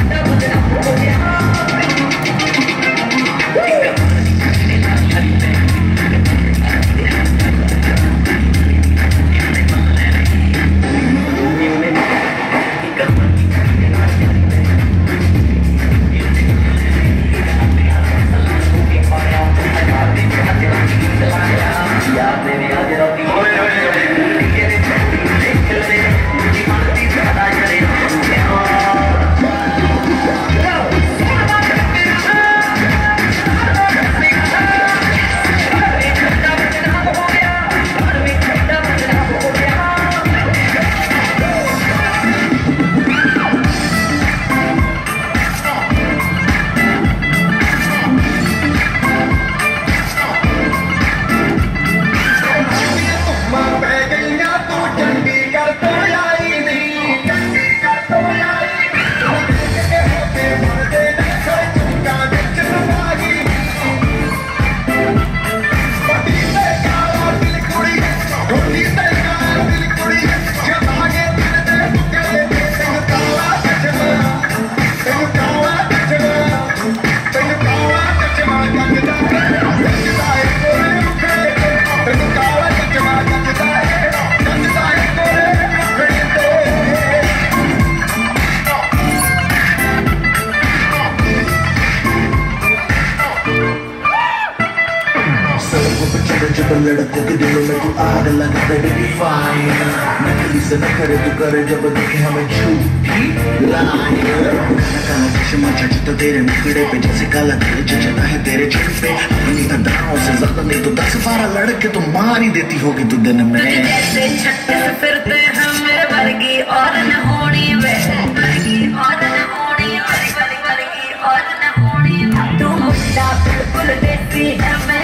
जब लड़कों के दिलों में तू आग लगा दे फायर, नकली से न करे तू करे जब देखे हमें झूठी लायर। काला काला चश्मा चढ़ता तेरे मुखड़े पे जैसे काला दिल चढ़ता है तेरे चेहरे पे। अपनी अदाओं से ज्यादा नहीं तो 10-12 लड़के तो मार ही देती होगी तू दिन में। जैसे छत्ते से फिरते हैं मेरे वर्गी और न होनी वे वर्गी और न होनी वर्गी और न होनी। तू मुद्दा बिल्कुल देसी है